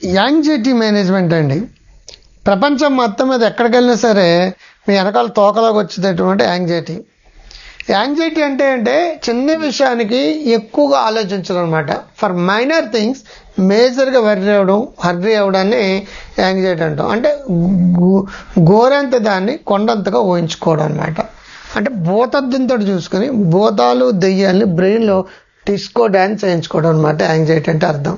Anxiety management అండి. ప్రపంచం మొత్తం మీద ఎక్కడికి వెళ్ళినా సరే మీ వెనకాల తోకలాగా వచ్చేటటువంటి యాంగ్జైటీ. యాంగ్జైటీ అంటే చిన్న విషయానికి ఎక్కువగా ఆలోచించడం అనమాట. ఫర్ మైనర్ థింగ్స్ మేజర్గా హర్రీ అవ్వడాన్ని యాంగ్జైటీ అంటాం. అంటే గోరంత దాన్ని కొండంతగా ఊహించుకోవడం అనమాట. అంటే భూతద్దంతో చూసుకొని భూతాలు దెయ్యాన్ని బ్రెయిన్లో డిస్కో డ్యాన్స్ చేయించుకోవడం అనమాట యాంగ్జైటీ అంటే అర్థం.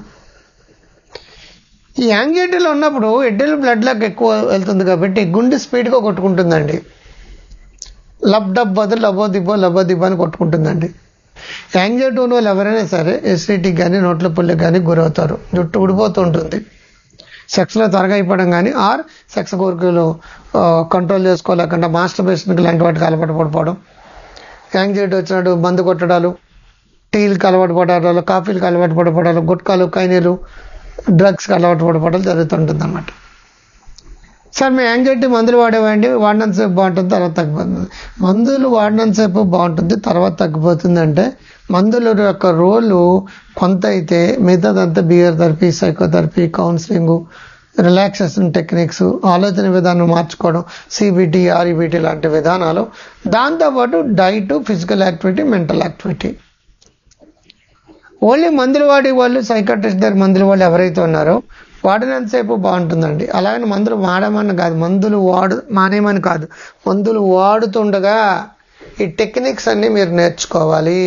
ఈ యాంగ్జైటీలో ఉన్నప్పుడు ఎడ్డెల్ బ్లడ్లకు ఎక్కువ వెళ్తుంది కాబట్టి గుండె స్పీడ్గా కొట్టుకుంటుందండి. లబ్ డబ్ బదులు లబో దిబ్బో అని కొట్టుకుంటుందండి. యాంగ్జైటీ ఉన్న వాళ్ళు ఎవరైనా సరే ఎసిడిటీకి కానీ నోట్ల పుల్లకి కానీ గురవుతారు. జుట్టు ఊడిపోతూ ఉంటుంది. సెక్స్లో త్వరగా అయిపోవడం కానీ ఆర్ సెక్స్ కోరికలు కంట్రోల్ చేసుకోలేకుండా మాస్టర్బేషన్కి లాంటి వాటికి అలవాటు పడిపోవడం, యాంగ్జైటీ వచ్చినట్టు మందు కొట్టడాలు, టీలకు అలవాటు పడడాలు, కాఫీలకు అలవాటు పడిపోవడాలు, గుట్కాలు కైనీలు డ్రగ్స్కి అలవాటు పడిపోవడం జరుగుతుంటుంది అన్నమాట. సార్ మీ యాంగ్జైటీ మందులు వాడినంతసేపు బాగుంటుంది, తర్వాత తగ్గిపోతుంది. మందులు వాడినంతసేపు బాగుంటుంది, తర్వాత తగ్గిపోతుంది అంటే మందుల యొక్క రోలు కొంత అయితే మిగతాదంతా behaviour therapy, psychotherapy, counselling, relaxation techniques, ఆలోచన విధానం మార్చుకోవడం, సిబిటి, ఆర్ఈబిటి లాంటి విధానాలు, దాంతోపాటు diet, physical activity, mental activity. Only మందులు వాడే వాళ్ళు, సైకాట్రిస్ట్ దగ్గర మందులు వాళ్ళు ఎవరైతే ఉన్నారో వాడినంతసేపు బాగుంటుందండి. అలాగని మందులు వాడమని కాదు, మానేమని కాదు, మందులు వాడుతుండగా ఈ టెక్నిక్స్ అన్ని మీరు నేర్చుకోవాలి.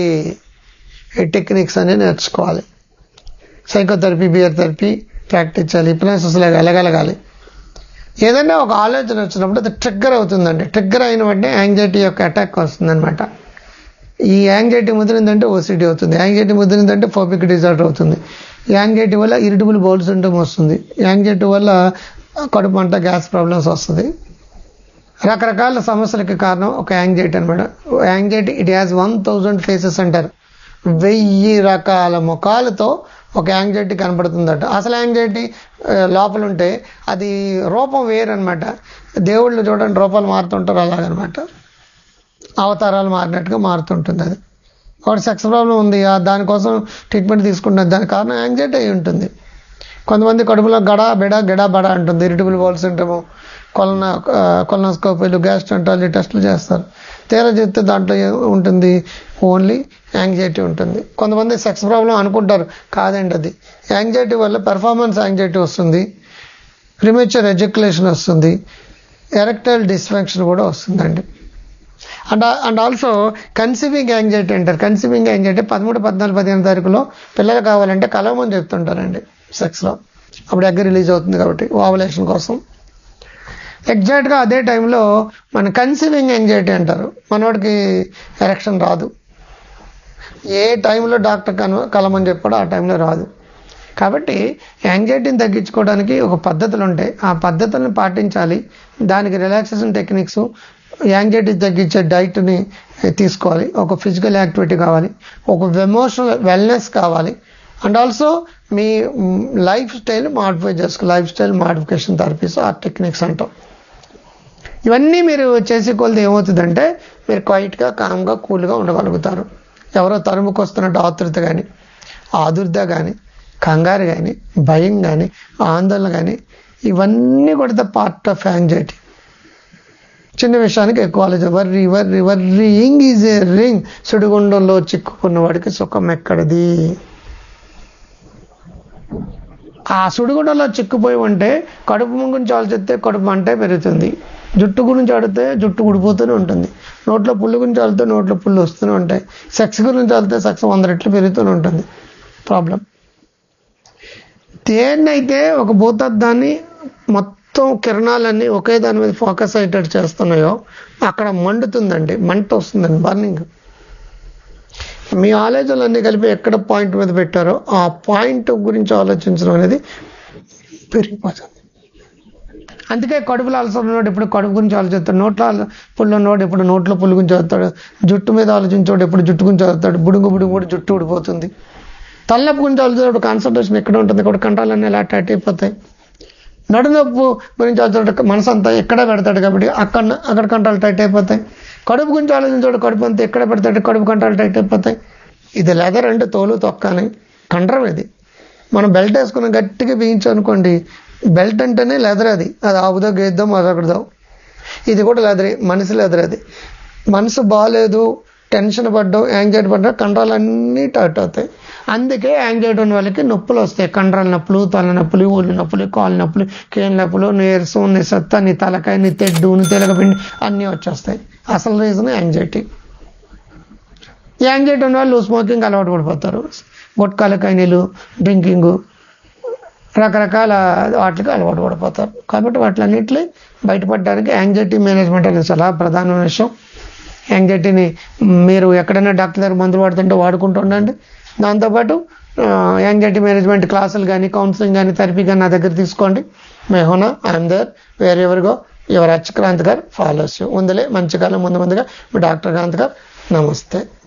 సైకోథెరపీ, బిహేవియర్ థెరపీ ప్రాక్టీస్ చేయాలి. హిప్నాసిస్ ఎలగలగాలి. ఏదైనా ఒక ఆలోచన వచ్చినప్పుడు అది ట్రిగ్గర్ అవుతుందండి. ట్రిగ్గర్ అయిన వెంటనే యాంగ్జైటీ యొక్క అటాక్ వస్తుందన్నమాట. ఈ యాంగ్జైటీ ముదిరిందంటే ఓసిడి అవుతుంది. యాంగ్జైటీ ముదిరిందంటే ఫోబిక్ డిజార్డర్ అవుతుంది. యాంగ్జైటీ వల్ల ఇరిటబుల్ బౌల్ సిండ్రోమ్ వస్తుంది. యాంగ్జైటీ వల్ల కడుపు మంట, గ్యాస్ ప్రాబ్లమ్స్ వస్తుంది. రకరకాల సమస్యలకి కారణం ఒక యాంగ్జైటీ అనమాట. యాంగ్జైటీ ఇట్ హ్యాస్ 1000 ఫేసెస్ అంటారు. 1000 రకాల ముఖాలతో ఒక యాంగ్జైటీ కనపడుతుందట. అసలు యాంగ్జైటీ లోపల ఉంటే అది రూపం వేరనమాట. దేవుళ్ళు చూడండి రూపాలు మారుతుంటారు, అలాగనమాట. అవతారాలు మారినట్టుగా మారుతుంటుంది. అది ఒకటి సెక్స్ ప్రాబ్లం ఉంది, దానికోసం ట్రీట్మెంట్ తీసుకుంటుంది, దానికి కారణం యాంగ్జైటీ అయి ఉంటుంది. కొంతమంది కడుపులో గడా బడ అంటుంది, ఇరిటబుల్ బౌల్ సిండ్రోమ్, కొలనోస్కోపీలు, గ్యాస్ట్రాంటాలజీ టెస్టులు చేస్తారు. తీరా చెప్తే దాంట్లో ఉంటుంది ఓన్లీ యాంగ్జైటీ ఉంటుంది. కొంతమంది సెక్స్ ప్రాబ్లం అనుకుంటారు, కాదండి, అది యాంగ్జైటీ వల్ల పెర్ఫార్మెన్స్ యాంగ్జైటీ వస్తుంది, ప్రిమేచర్ ఎజాక్యులేషన్ వస్తుంది, ఎరెక్టైల్ డిస్ఫంక్షన్ కూడా వస్తుందండి. అండ్ ఆల్సో కన్సీవింగ్ యాంగ్జైటీ అంటారు. కన్సీవింగ్ యాంగ్జైటీ 13, 14, 15 తారీఖులో పిల్లలు కావాలంటే కలవమని చెప్తుంటారండి సెక్స్లో. అప్పుడు ఎగ్ రిలీజ్ అవుతుంది కాబట్టి ఓవలేషన్ కోసం. ఎగ్జాక్ట్గా అదే టైంలో మన కన్సీవింగ్ యాంగ్జైటీ అంటారు. మనోడికి ఎరెక్షన్ రాదు. ఏ టైంలో డాక్టర్ కలమని చెప్పాడో ఆ టైంలో రాదు. కాబట్టి యాంగ్జైటీని తగ్గించుకోవడానికి ఒక పద్ధతులు ఉంటాయి. ఆ పద్ధతులను పాటించాలి. దానికి రిలాక్సేషన్ టెక్నిక్స్, యాంగ్జైటీ తగ్గించే డైట్ని తీసుకోవాలి, ఒక ఫిజికల్ యాక్టివిటీ కావాలి, ఒక ఎమోషనల్ వెల్నెస్ కావాలి. అండ్ ఆల్సో మీ లైఫ్ స్టైల్ మాడిఫై చేసుకోవాలి. లైఫ్ స్టైల్ మాడిఫికేషన్ థెరపీస్ ఆ టెక్నిక్స్ అంటాం. ఇవన్నీ మీరు చేసే కొలది ఏమవుతుందంటే మీరు క్వైట్గా, కామ్గా, కూల్గా ఉండగలుగుతారు. ఎవరో తరుముకొస్తున్నట్టు ఆతృత కానీ, ఆదుర్ద కానీ, కంగారు కానీ, భయం కానీ, ఆందోళన కానీ, ఇవన్నీ కూడా పార్ట్ ఆఫ్ యాంగ్జైటీ. చిన్న విషయానికి ఎక్కువ ఆలోచన. Worrying is a ring. సుడిగుండంలో చిక్కుకున్న వాడికి సుఖం ఎక్కడది. ఆ సుడిగుండంలో చిక్కుపోయి ఉంటే కడుపు గురించి ఆలోచిస్తే కడుపు మంటే పెరుగుతుంది, జుట్టు గురించి ఆడితే జుట్టు ఊడిపోతూనే ఉంటుంది, నోట్లో పుల్లు గురించి ఆడితే నోట్లో పుల్లు వస్తూనే ఉంటాయి, సెక్స్ గురించి ఆడితే సెక్స్ 100 రెట్లు పెరుగుతూనే ఉంటుంది. ప్రాబ్లం దేన్నైతే ఒక భూతద్దాన్ని మొత్తం కిరణాలన్నీ ఒకే దాని మీద ఫోకస్ అయ్యేటట్టు చేస్తున్నాయో అక్కడ మండుతుందండి, మంట వస్తుందండి, బర్నింగ్. మీ ఆలోచనలన్నీ కలిపి ఎక్కడ పాయింట్ మీద పెట్టారో ఆ పాయింట్ గురించి ఆలోచించడం అనేది పెరిగిపోతుంది. అందుకే కడుపులో అలసట ఉన్నోడు ఇప్పుడు కడుపు గురించి ఆలోచిస్తాడు, నోట్లో పుల్లు ఉన్నోడు ఇప్పుడు నోట్లో పుల్లు గురించి చదువుతాడు, జుట్టు మీద ఆలోచించోడు ఇప్పుడు జుట్టు గురించి చదువుతాడు, బుడుగు కూడా జుట్టు ఊడిపోతుంది. తలనొప్పి గురించి ఆలోచించేటప్పుడు కాన్సన్ట్రేషన్ ఎక్కడ ఉంటుంది, ఇక్కడ కంట్రోలన్నీ ఎలా టైట్ అయిపోతాయి. నడునొప్పు గురించి ఆలోచించే మనసు అంతా ఎక్కడ పెడతాడు కాబట్టి అక్కడ కంట్రోల్ టైట్ అయిపోతాయి. కడుపు గురించి ఆలోచించాడు, కడుపు అంతా ఎక్కడ పెడతాడు, కడుపు కంట్రోల్ టైట్ అయిపోతాయి. ఇది లెదర్ అంటే తోలు తొక్కని కండరం. ఇది మనం బెల్ట్ వేసుకున్న గట్టిగా బిగించనుకోండి, బెల్ట్ అంటేనే లెదర్, అది ఆవుదో గేద్దో మరొకటిదో. ఇది కూడా లెదరే, మనసు లెదర్. అది మనసు బాగాలేదు, టెన్షన్ పడ్డావు, యాంగ్జైటీ పడ్డా కండరాలు అన్నీ టర్ట్ అవుతాయి. అందుకే యాంగ్జైటీ ఉన్న వాళ్ళకి నొప్పులు వస్తాయి. కండరాల నొప్పులు, తల నొప్పులు, ఊళ్ళు నొప్పులు, కాళ్ళ నొప్పులు, కీళ్ళ నొప్పులు, నీరసం, నిస్సత్తా, నీ తలకాయ, నీ తెడ్డు, నీ తెలగపిండి అన్నీ వచ్చేస్తాయి. అసలు రీజన్ యాంగ్జైటీ. యాంగ్జైటీ ఉన్న వాళ్ళు స్మోకింగ్ అలవాటు పడిపోతారు. గుట్కాలు, కైనీలు, డ్రింకింగ్, రకరకాల వాటికి అలవాటు పడిపోతారు. కాబట్టి వాటిలన్నింటినీ బయటపడడానికి యాంగ్జైటీ మేనేజ్మెంట్ అనేది చాలా ప్రధానమైన విషయం. యాంగ్జైటీని మీరు ఎక్కడైనా డాక్టర్ దగ్గర మందులు వాడుతుంటే వాడుకుంటూ ఉండండి. దాంతోపాటు యాంగ్జైటీ మేనేజ్మెంట్ క్లాసులు కానీ, కౌన్సిలింగ్ కానీ, థెరపీ కానీ నా దగ్గర తీసుకోండి. మే హోనా, I'm there, wherever go, your H Kranth garu follows you. ముందులే మంచి కాలం ముందుగా మీ డాక్టర్ క్రాంత్ గారు. నమస్తే.